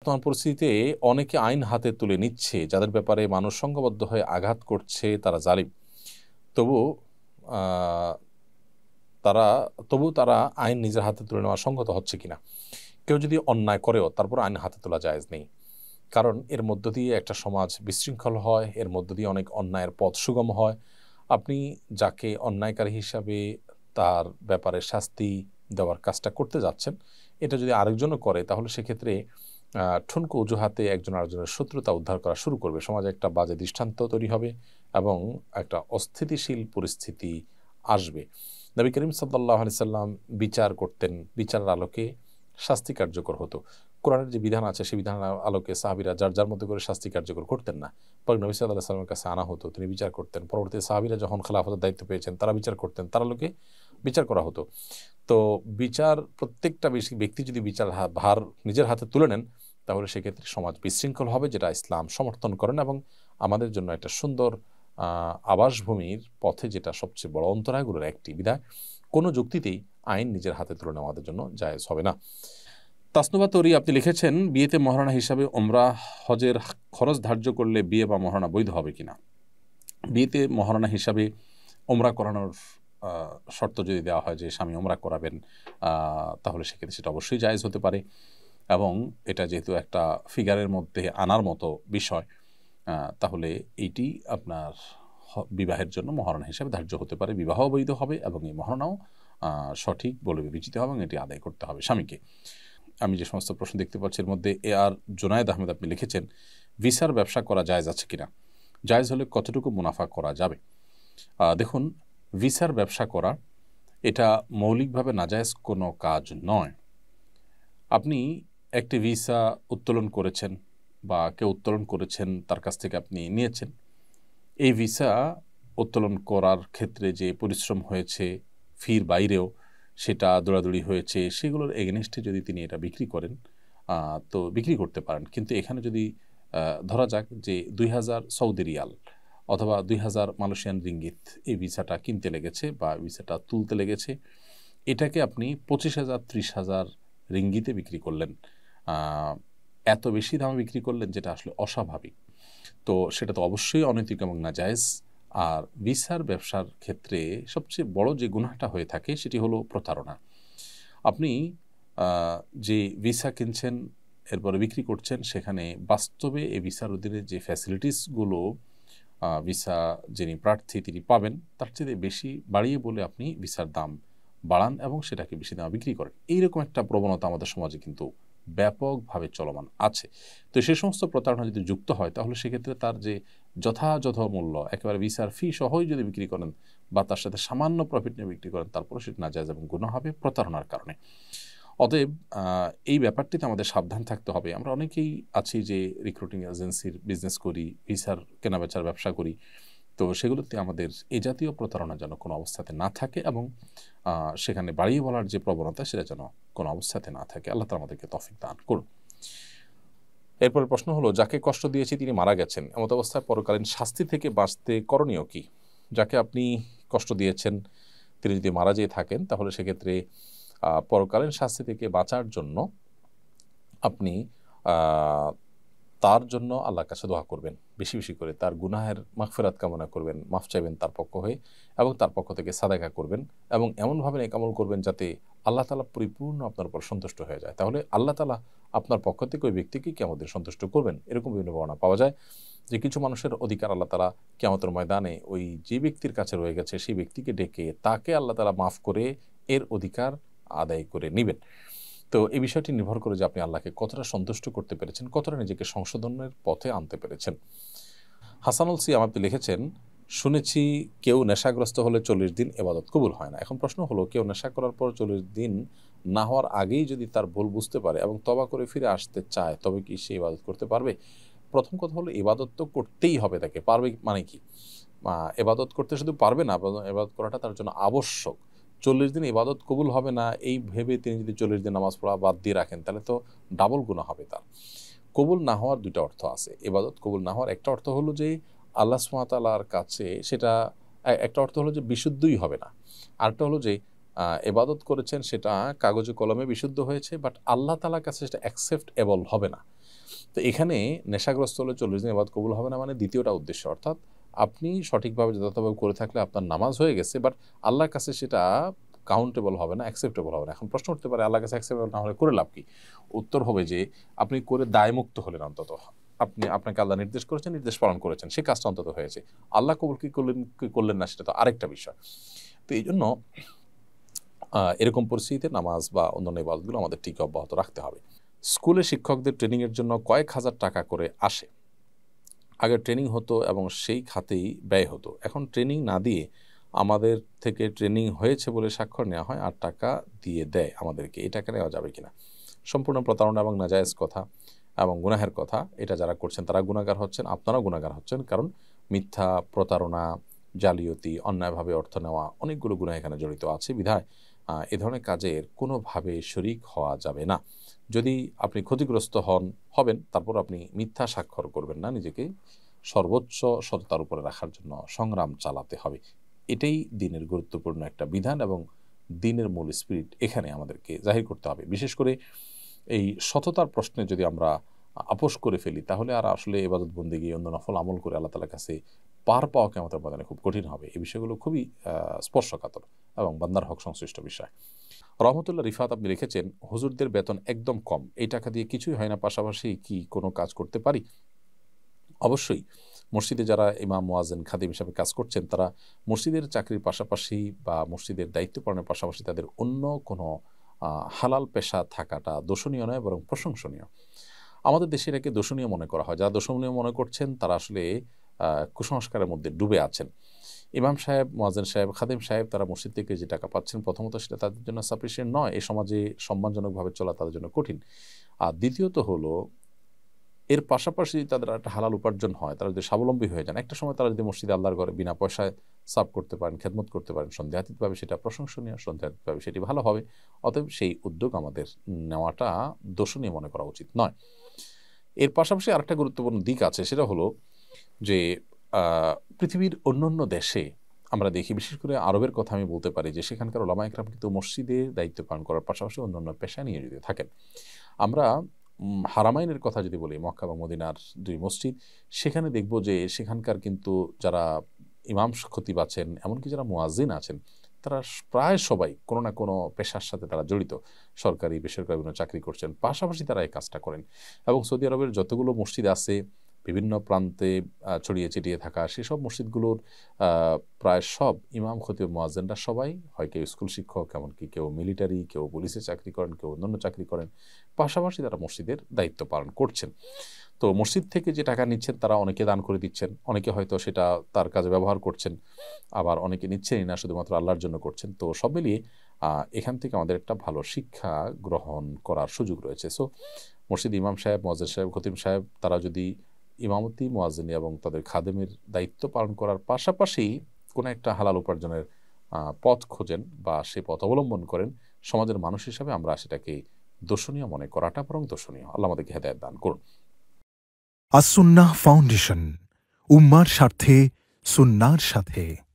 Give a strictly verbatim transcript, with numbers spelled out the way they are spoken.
বর্তমান পরিস্থিতিতে অনেকে আইন হাতে তুলে নিচ্ছে, যাদের ব্যাপারে মানুষ সংঘবদ্ধ হয়ে আঘাত করছে, তারা জালিম। তবু তারা তবু তারা আইন নিজের হাতে তুলে নেওয়া সংগত হচ্ছে কিনা। কেউ যদি অন্যায় করেও তারপর আইন হাতে তোলা জায়েজ নেই, কারণ এর মধ্য দিয়ে একটা সমাজ বিশৃঙ্খল হয়, এর মধ্য দিয়ে অনেক অন্যায়ের পথ সুগম হয়। আপনি যাকে অন্যায়কারী হিসাবে তার ব্যাপারে শাস্তি দেওয়ার কাজটা করতে যাচ্ছেন, এটা যদি আরেকজনও করে, তাহলে সেক্ষেত্রে ঠুনকো অজুহাতে একজন আরেকজনের শত্রুতা উদ্ধার করা শুরু করবে, সমাজে একটা বাজে দৃষ্টান্ত তৈরি হবে এবং একটা অস্থিতিশীল পরিস্থিতি আসবে। নবী করিম সাল্লাল্লাহু আলাইহি সাল্লাম বিচার করতেন, বিচারের আলোকে শাস্তি কার্যকর হতো। কোরআনের যে বিধান আছে সেই বিধানের আলোকে সাহাবীরা যার যার মধ্যে করে শাস্তি কার্যকর করতেন না, পরে নবী সাল্লাল্লাহু আলাইহি সাল্লামের কাছে আনা হতো, তিনি বিচার করতেন। পরবর্তীতে সাহাবীরা যখন খেলাফতের দায়িত্ব পেয়েছেন, তারা বিচার করতেন, তার আলোকে বিচার করা হতো। তো বিচার প্রত্যেকটা ব্যক্তি যদি বিচার ভার নিজের হাতে তুলে নেন, তাহলে সেক্ষেত্রে সমাজ বিশৃঙ্খল হবে, যেটা ইসলাম সমর্থন করেন এবং আমাদের জন্য একটা সুন্দর আবাসভূমির পথে যেটা সবচেয়ে বড় অন্তরায়গুলোর একটি। বিধায় কোনো যুক্তিতেই আইন নিজের হাতে তুলে নেওয়া আমাদের জন্য জায়েজ হবে না। তাসনুবা তরি আপনি লিখেছেন, বিয়েতে মহারণা হিসাবে ওমরা হজের খরচ ধার্য করলে বিয়ে বা মহারণা বৈধ হবে কিনা। বিয়েতে মহারণা হিসাবে ওমরা করানোর শর্ত যদি দেওয়া হয় যে স্বামী ওমরা করাবেন, তাহলে সেক্ষেত্রে সেটা অবশ্যই জায়েজ হতে পারে এবং এটা যেহেতু একটা ফিগারের মধ্যে আনার মতো বিষয়, তাহলে এইটি আপনার বিবাহের জন্য মহারণা হিসাবে ধার্য হতে পারে। বিবাহ বৈধ হবে এবং এই মহারণাও সঠিক বলে বিবেচিত হবে এবং এটি আদায় করতে হবে স্বামীকে। আমি যে সমস্ত প্রশ্ন দেখতে পাচ্ছি এর মধ্যে এ আর জুনায়েদ আহমেদ আপনি লিখেছেন, ভিসার ব্যবসা করা জায়েজ আছে কিনা, জায়েজ হলে কতটুকু মুনাফা করা যাবে। দেখুন, ভিসার ব্যবসা করা এটা মৌলিকভাবে নাজায়েজ কোনো কাজ নয়। আপনি একটি ভিসা উত্তোলন করেছেন বা কেউ উত্তোলন করেছেন, তার কাছ থেকে আপনি নিয়েছেন। এই ভিসা উত্তোলন করার ক্ষেত্রে যে পরিশ্রম হয়েছে, ফির বাইরেও সেটা দৌড়াদৌড়ি হয়েছে, সেগুলোর এগেনস্টে যদি তিনি এটা বিক্রি করেন, তো বিক্রি করতে পারেন। কিন্তু এখানে যদি ধরা যাক যে দুই হাজার সৌদি রিয়াল অথবা দুই হাজার মালয়েশিয়ান রিঙ্গিত এই ভিসাটা কিনতে লেগেছে বা ভিসাটা তুলতে লেগেছে, এটাকে আপনি পঁচিশ হাজার ত্রিশ হাজার রিঙ্গিতে বিক্রি করলেন, এত বেশি দামে বিক্রি করলেন যেটা আসলে অস্বাভাবিক। তো সেটা তো অবশ্যই অনৈতিক এবং নাজায়েজ। আর ভিসার ব্যবসার ক্ষেত্রে সবচেয়ে বড় যে গুনাহটা হয়ে থাকে সেটি হলো প্রতারণা। আপনি যে ভিসা কিনছেন এরপরে বিক্রি করছেন, সেখানে বাস্তবে এই ভিসার অধীনে যে ফ্যাসিলিটিসগুলো ভিসা যিনি প্রার্থী তিনি পাবেন, তার চেয়ে বেশি বাড়িয়ে বলে আপনি ভিসার দাম বাড়ান এবং সেটাকে বেশি দামে বিক্রি করেন। এইরকম একটা প্রবণতা আমাদের সমাজে কিন্তু ব্যাপকভাবে চলমান আছে। তো সে সমস্ত প্রতারণা যদি যুক্ত হয়, তাহলে সেক্ষেত্রে তার যে যথাযথ মূল্য একেবারে ভিসার ফি সহই যদি বিক্রি করেন বা তার সাথে সামান্য প্রফিট নিয়ে বিক্রি করেন, তারপরে সেটা নাজায়েজ এবং গুনাহ হবে প্রতারণার কারণে। অতএব এই ব্যাপারটিতে আমাদের সাবধান থাকতে হবে। আমরা অনেকেই আছি যে রিক্রুটিং এজেন্সির বিজনেস করি, ভিসার কেনাবেচার ব্যবসা করি, তো সেগুলোতে আমাদের এই জাতীয় প্রতারণা যেন কোনো অবস্থাতে না থাকে এবং সেখানে বাড়িয়ে বলার যে প্রবণতা সেটা যেন কোনো অবস্থাতে না থাকে। আল্লাহ তাআলা আমাদেরকে তৌফিক দান করুন। এরপরে প্রশ্ন হলো, যাকে কষ্ট দিয়েছি তিনি মারা গেছেন, এমত অবস্থায় পরকালীন শাস্তি থেকে বাঁচতে করণীয় কি। যাকে আপনি কষ্ট দিয়েছেন তিনি যদি মারা যেয়ে থাকেন, তাহলে সেক্ষেত্রে পরকালীন শাস্তি থেকে বাঁচার জন্য আপনি তার জন্য আল্লাহর কাছে দোয়া করবেন, বেশি বেশি করে তার গুনাহের মাগফিরাত কামনা করবেন, মাফ চাইবেন তার পক্ষ হয়ে এবং তার পক্ষ থেকে সাদাকা করবেন এবং এমনভাবে নেক আমল করবেন যাতে আল্লাহ তাআলা পরিপূর্ণ আপনার উপর সন্তুষ্ট হয়ে যায়। তাহলে আল্লাহ তাআলা আপনার পক্ষ থেকে ওই ব্যক্তিকে কিয়ামতের সন্তুষ্ট করবেন। এরকম বিভিন্ন বর্ণনা পাওয়া যায় যে কিছু মানুষের অধিকার আল্লাহ তাআলা কিয়ামতের ময়দানে ওই যে ব্যক্তির কাছে রয়ে গেছে সেই ব্যক্তিকে ডেকে তাকে আল্লাহ তাআলা মাফ করে এর অধিকার আদায় করে নেবেন। তো এই বিষয়টি নির্ভর করে যে আপনি আল্লাহকে কতটা সন্তুষ্ট করতে পেরেছেন, কতটা নিজেকে সংশোধনের পথে আনতে পেরেছেন। হাসানুল সিয়াম আপনি লিখেছেন, শুনেছি কেউ নেশাগ্রস্ত হলে চল্লিশ দিন ইবাদত কবুল হয় না। এখন প্রশ্ন হলো, কেউ নেশা করার পর চল্লিশ দিন না হওয়ার আগেই যদি তার ভুল বুঝতে পারে এবং তওবা করে ফিরে আসতে চায়, তবে কি সে ইবাদত করতে পারবে? প্রথম কথা হলো, ইবাদত তো করতেই হবে তাকে। পারবে মানে কি? ইবাদত করতে শুধু পারবে না, ইবাদত করাটা তার জন্য আবশ্যক। চল্লিশ দিন ইবাদত কবুল হবে না এই ভেবে তিনি যদি চল্লিশ দিন নামাজ পড়া বাদ দিয়ে রাখেন, তাহলে তো ডাবল গুনাহ হবে তার। কবুল না হওয়ার দুটো অর্থ আছে। ইবাদত কবুল না হওয়ার একটা অর্থ হলো যে আল্লাহ সুবহানাহু ওয়া তাআলার কাছে সেটা, একটা অর্থ হলো যে বিশুদ্ধই হবে না, আরেকটা হলো যে ইবাদত করেছেন সেটা কাগজে কলমে বিশুদ্ধ হয়েছে, বাট আল্লাহ তাআলার কাছে সেটা অ্যাকসেপ্টেবল হবে না। তো এখানে নেশাগ্রস্ত হলে চল্লিশ দিন ইবাদত কবুল হবে না, মানে দ্বিতীয়টা উদ্দেশ্য, অর্থাৎ আপনি সঠিকভাবে যথাযথভাবে করে থাকলে আপনার নামাজ হয়ে গেছে, বাট আল্লাহর কাছে সেটা কাউন্টেবল হবে না, অ্যাকসেপ্টেবল হবে না। এখন প্রশ্ন উঠতে পারে আল্লাহর কাছে অ্যাকসেপ্টেবল না হলে করে লাভ কি? উত্তর হবে যে আপনি করে দায়মুক্ত হলেন, অন্তত আপনি আপনাকে আল্লাহ নির্দেশ করেছেন, নির্দেশ পালন করেছেন, সেই কাজটা অন্তত হয়েছে। আল্লাহ কবুল কি করলেন কি করলেন না সেটা তো আরেকটা বিষয়। তো এই জন্য এরকম পরিস্থিতিতে নামাজ বা অন্যান্য ইবাদতগুলো আমাদের ঠিক অব্যাহত রাখতে হবে। স্কুলে শিক্ষকদের ট্রেনিংয়ের জন্য কয়েক হাজার টাকা করে আসে। আগে ট্রেনিং হতো এবং সেই খাতেই ব্যয় হতো। এখন ট্রেনিং না দিয়ে আমাদের থেকে ট্রেনিং হয়েছে বলে স্বাক্ষর নেওয়া হয় আর টাকা দিয়ে দেয় আমাদেরকে। এই টাকা নেওয়া যাবে কিনা? সম্পূর্ণ প্রতারণা এবং নাজায়েজ কথা এবং গুনাহের কথা। এটা যারা করছেন তারা গুনাহগার হচ্ছেন, আপনারাও গুনাহগার হচ্ছেন। কারণ মিথ্যা, প্রতারণা, জালিয়াতি, অন্যায়ভাবে অর্থ নেওয়া, অনেকগুলো গুনাহ এখানে জড়িত আছে। বিধায় এ ধরনের কাজের কোনোভাবে শরিক হওয়া যাবে না। যদি আপনি ক্ষতিগ্রস্ত হন হবেন, তারপর আপনি মিথ্যা স্বাক্ষর করবেন না, নিজেকে সর্বোচ্চ সততার উপরে রাখার জন্য সংগ্রাম চালাতে হবে। এটাই দিনের গুরুত্বপূর্ণ একটা বিধান এবং দিনের মূল স্পিরিট এখানে আমাদেরকে জাহির করতে হবে। বিশেষ করে এই সততার প্রশ্নে যদি আমরা আপোষ করে ফেলি, তাহলে আর আসলে ইবাদত বন্দেগী, অন্য নফল আমল করে আল্লাহ তাআলার কাছে পার পাওয়া কিয়ামতের ময়দানে খুব কঠিন হবে। এই বিষয়গুলো খুবই স্পর্শকাতর এবং বান্দার হক সংশ্লিষ্ট বিষয়। রহমতুল্লাহ রিফাত আপনি লিখেছেন, হুজুরদের বেতন একদম কম, এই টাকা দিয়ে কিছুই হয় না, পাশাপাশি কি কোনো কাজ করতে পারি? অবশ্যই মসজিদে যারা ইমাম, মুয়াজ্জিন, খাদিম হিসাবে কাজ করছেন, তারা মসজিদের চাকরির পাশাপাশি বা মসজিদের দায়িত্ব পালনের পাশাপাশি তাদের অন্য কোনো হালাল পেশা থাকাটা দোষণীয় নয়, বরং প্রশংসনীয়। আমাদের দেশে এটাকে দোষণীয় মনে করা হয়। যারা দোষণীয় মনে করছেন তারা আসলে কুসংস্কারের মধ্যে ডুবে আছেন। ইমাম সাহেব, মুয়াজ্জিন সাহেব, খাদিম সাহেব তারা মসজিদ থেকে যে টাকা পাচ্ছেন, প্রথমত সেটা তাদের জন্য সাফিসিয়েন্ট নয়। এই সমাজে সম্মানজনকভাবে চলা তাদের জন্য কঠিন। আর দ্বিতীয়ত হলো, এর পাশাপাশি তাদের একটা হালাল উপার্জন হয়, তারা যদি স্বাবলম্বী হয়ে যান, একটা সময় তারা যদি মসজিদে আল্লাহর ঘরে বিনা পয়সায় সার্ভ করতে পারেন, খেদমত করতে পারেন, সন্দেহাতীতভাবে সেটা প্রশংসনীয়, সন্দেহাতীতভাবে সেটি ভালো হবে। অতএব সেই উদ্যোগ আমাদের নেওয়াটা দোষণীয় মনে করা উচিত নয়। এর পাশাপাশি আরেকটা গুরুত্বপূর্ণ দিক আছে, সেটা হলো যে পৃথিবীর অন্যান্য দেশে আমরা দেখি, বিশেষ করে আরবের কথা আমি বলতে পারি, যে সেখানকার ওলামা ইকরাম কিন্তু মসজিদের দায়িত্ব পালন করার পাশাপাশি অন্যান্য পেশা নিয়োজিত থাকেন। আমরা হারামাইনের কথা যদি বলি, মক্কা এবং মদিনার দুই মসজিদ, সেখানে দেখব যে সেখানকার কিন্তু যারা ইমাম খতিব আছেন, এমনকি যারা মুয়াজ্জিন আছেন, তারা প্রায় সবাই কোনো না কোনো পেশার সাথে তারা জড়িত, সরকারি বেসরকারি বিভিন্ন চাকরি করছেন, পাশাপাশি তারা এই কাজটা করেন। এবং সৌদি আরবের যতগুলো মসজিদ আছে বিভিন্ন প্রান্তে ছড়িয়ে ছিটিয়ে থাকা, সেসব মসজিদগুলোর প্রায় সব ইমাম, খতিব, মুয়াজ্জিনরা সবাই হয় কেউ স্কুল শিক্ষক, এমনকি কেউ মিলিটারি, কেউ পুলিশে চাকরি করেন, কেউ অন্যান্য চাকরি করেন, পাশাপাশি তারা মসজিদের দায়িত্ব পালন করছেন। তো মসজিদ থেকে যে টাকা নিচ্ছেন তারা অনেকে দান করে দিচ্ছেন, অনেকে হয়তো সেটা তার কাজে ব্যবহার করছেন, আবার অনেকে নিচ্ছেনই না, শুধুমাত্র আল্লাহর জন্য করছেন। তো সব মিলিয়ে এখান থেকে আমাদের একটা ভালো শিক্ষা গ্রহণ করার সুযোগ রয়েছে। সো মসজিদ ইমাম সাহেব, মুয়াজ্জিন সাহেব, খতিব সাহেব তারা যদি ইমামতি, মুয়াজ্জিনি এবং তাদের খাদেমের দায়িত্ব পালন করার পাশাপাশি কোনো একটা হালাল উপার্জনের পথ খোঁজেন বা সে পথ অবলম্বন করেন, সমাজের মানুষ হিসাবে আমরা সেটাকে দোষণীয় মনে করাটা বরং দোষণীয়। আল্লাহ আমাদেরকে হেদায়েত দান করুন। আস-সুন্নাহ ফাউন্ডেশন, উম্মার স্বার্থে সুন্নাহর সাথে।